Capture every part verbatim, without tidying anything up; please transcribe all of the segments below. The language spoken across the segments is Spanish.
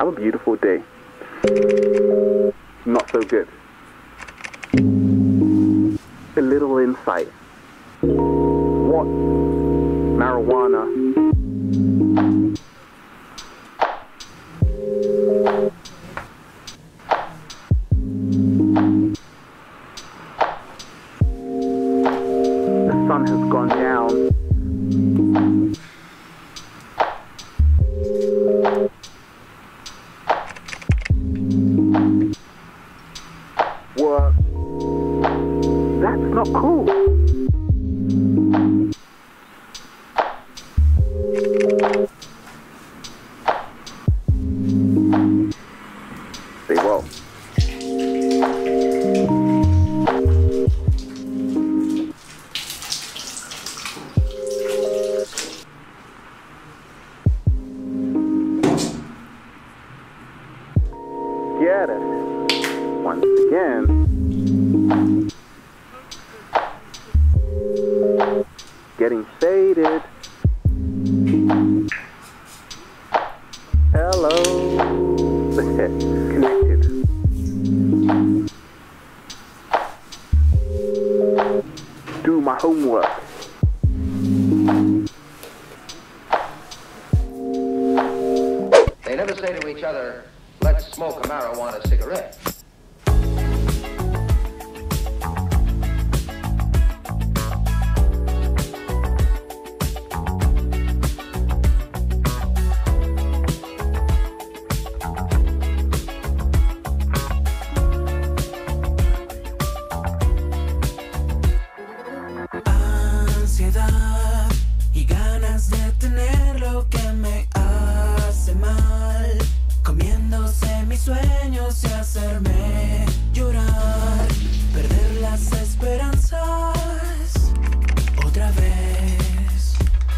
Have a beautiful day. Not so good. A little insight. What marijuana the sun has gone down. Work. That's not cool. Say well. Get it. Once again. Getting faded. Hello. Connected. Do my homework. They never say to each other, let's smoke a marijuana cigarette. Ansiedad y ganas de tener lo que me hace mal, comiéndose mis sueños y hacerme llorar, perder las esperanzas otra vez.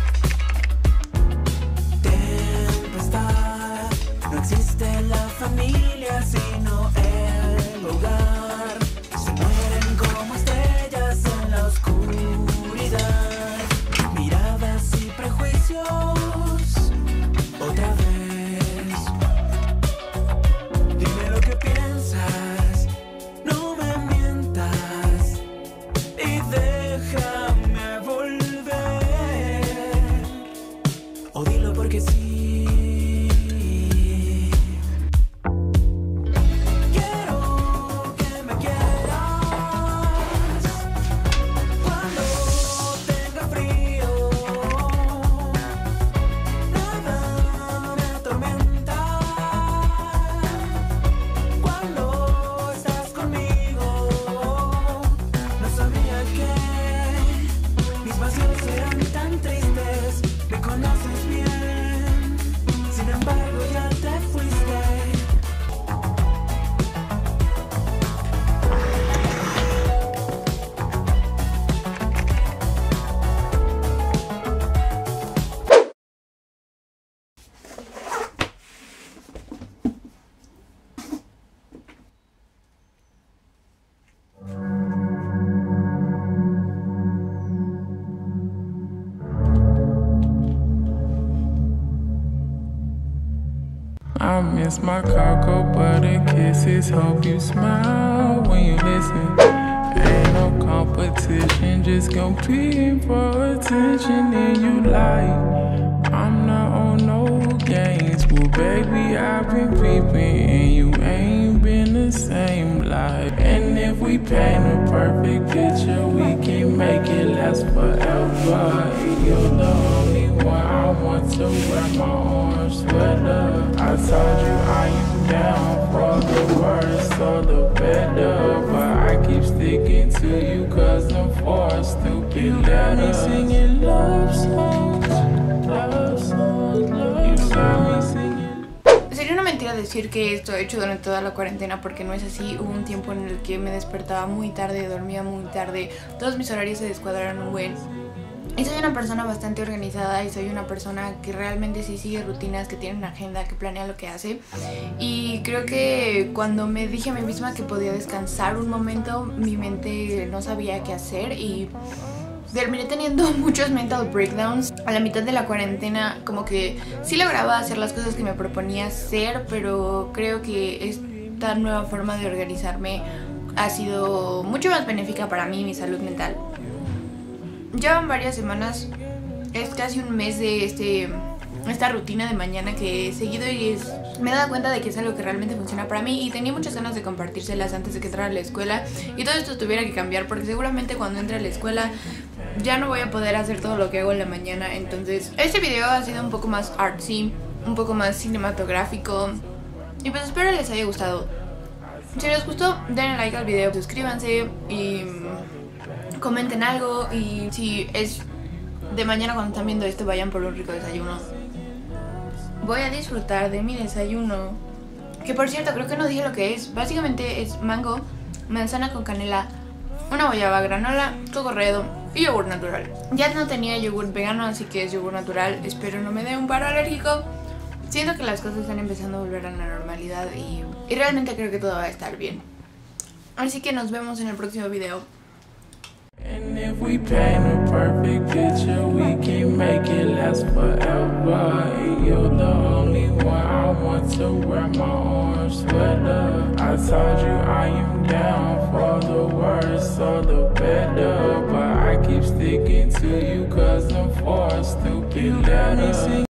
Tempestad, no existe la familia sino el hogar, se mueren como estrellas en la oscuridad, miradas y prejuicios otra vez. Dime lo que piensas, no me mientas y déjame volver, o dilo porque sí. Quiero que me quieras cuando tenga frío, nada me atormenta cuando estás conmigo. No sabía que mis vacíos eran tan tristes, me conoces bien, sin embargo ya te fuiste. I miss my cocoa butter kisses. Hope you smile when you listen. Ain't no competition, just competing for attention in your life. I'm not on no games, well baby I've been peeping and you ain't been the same life. And if we paint a perfect picture, we can make it last forever. You're the only one I want to wear my orange sweater. I told you I am down for the worse or the better, but I keep sticking to you cause I'm forced to be let me singing love songs, love songs, love songs. Sería una mentira decir que esto he hecho durante toda la cuarentena, porque no es así. Hubo un tiempo en el que me despertaba muy tarde, dormía muy tarde, todos mis horarios se descuadraron un buen. Y soy una persona bastante organizada y soy una persona que realmente sí sigue rutinas, que tiene una agenda, que planea lo que hace. Y creo que cuando me dije a mí misma que podía descansar un momento, mi mente no sabía qué hacer y terminé teniendo muchos mental breakdowns. A la mitad de la cuarentena como que sí lograba hacer las cosas que me proponía hacer, pero creo que esta nueva forma de organizarme ha sido mucho más benéfica para mí y mi salud mental. Llevan varias semanas, es casi un mes de este, esta rutina de mañana que he seguido y es, me he dado cuenta de que es algo que realmente funciona para mí y tenía muchas ganas de compartírselas antes de que entrara a la escuela y todo esto tuviera que cambiar porque seguramente cuando entre a la escuela ya no voy a poder hacer todo lo que hago en la mañana. Entonces este video ha sido un poco más artsy, un poco más cinematográfico y pues espero les haya gustado. Si les gustó, denle like al video, suscríbanse y comenten algo. Y si es de mañana cuando están viendo esto, vayan por un rico desayuno. Voy a disfrutar de mi desayuno, que por cierto creo que no dije lo que es. Básicamente es mango, manzana con canela, una guayaba, granola, coco redo y yogur natural. Ya no tenía yogur vegano, así que es yogur natural. Espero no me dé un paro alérgico. Siento que las cosas están empezando a volver a la normalidad y, y realmente creo que todo va a estar bien. Así que nos vemos en el próximo video. And if we paint a perfect picture, we can make it last forever. And you're the only one I want to wear my orange sweater. I told you I am down for the worse or the better, but I keep sticking to you cause I'm forced to be let me sing